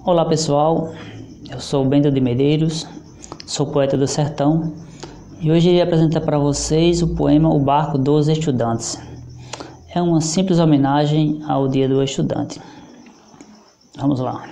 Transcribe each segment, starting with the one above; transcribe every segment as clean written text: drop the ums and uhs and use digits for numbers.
Olá pessoal, eu sou Bento de Medeiros, sou poeta do sertão e hoje irei apresentar para vocês o poema O Barco dos Estudantes. É uma simples homenagem ao Dia do Estudante. Vamos lá.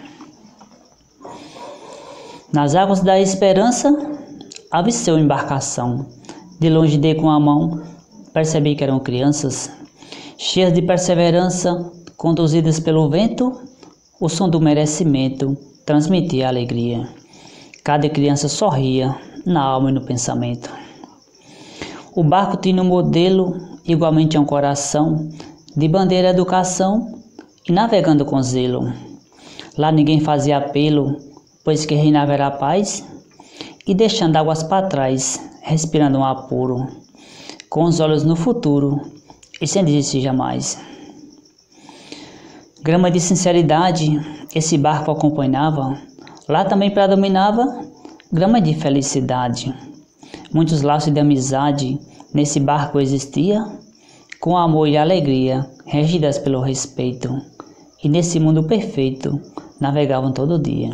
Nas águas da esperança, avistei uma embarcação. De longe dei com a mão, percebi que eram crianças, cheias de perseverança, conduzidas pelo vento. O som do merecimento transmitia alegria. Cada criança sorria na alma e no pensamento. O barco tinha um modelo, igualmente a um coração, de bandeira educação e navegando com zelo. Lá ninguém fazia apelo, pois que reinava era a paz, e deixando águas para trás, respirando um apuro, com os olhos no futuro e sem desistir jamais. Grama de sinceridade, esse barco acompanhava, lá também predominava grama de felicidade. Muitos laços de amizade nesse barco existia, com amor e alegria, regidas pelo respeito, e nesse mundo perfeito navegavam todo dia.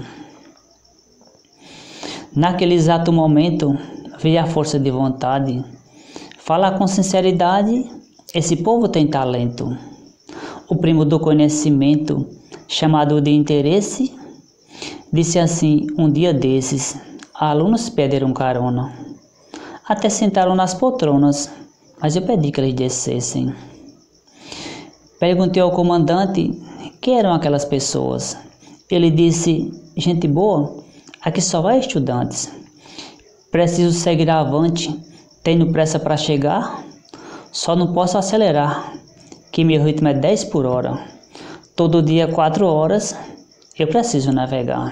Naquele exato momento veio a força de vontade, falar com sinceridade, esse povo tem talento. O primo do conhecimento, chamado de interesse, disse assim um dia desses: alunos pediram carona. Até sentaram nas poltronas, mas eu pedi que eles descessem. Perguntei ao comandante quem eram aquelas pessoas. Ele disse: gente boa, aqui só vai estudantes. Preciso seguir avante, tenho pressa para chegar, só não posso acelerar, que meu ritmo é 10 por hora. Todo dia 4 horas eu preciso navegar.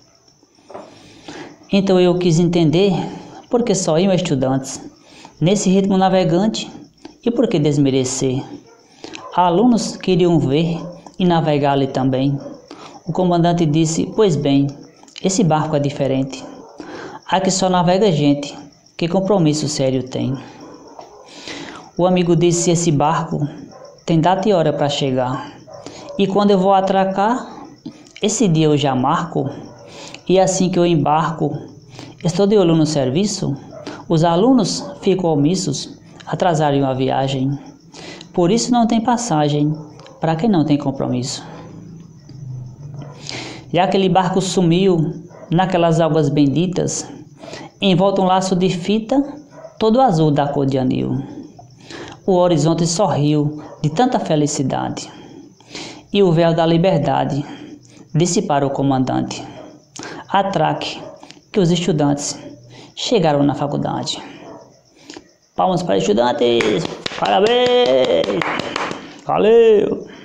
Então eu quis entender por que só iam estudantes nesse ritmo navegante e por que desmerecer. Alunos queriam ver e navegar ali também. O comandante disse: pois bem, esse barco é diferente. Aqui só navega gente que compromisso sério tem. O amigo disse: esse barco tem data e hora para chegar, e quando eu vou atracar, esse dia eu já marco, e assim que eu embarco, estou de olho no serviço, os alunos ficam omissos, atrasariam a viagem, por isso não tem passagem para quem não tem compromisso. E aquele barco sumiu naquelas águas benditas, envolta um laço de fita, todo azul da cor de anil. O horizonte sorriu de tanta felicidade, e o véu da liberdade disse para o comandante: atraque, que os estudantes chegaram na faculdade. Palmas para os estudantes, parabéns, valeu!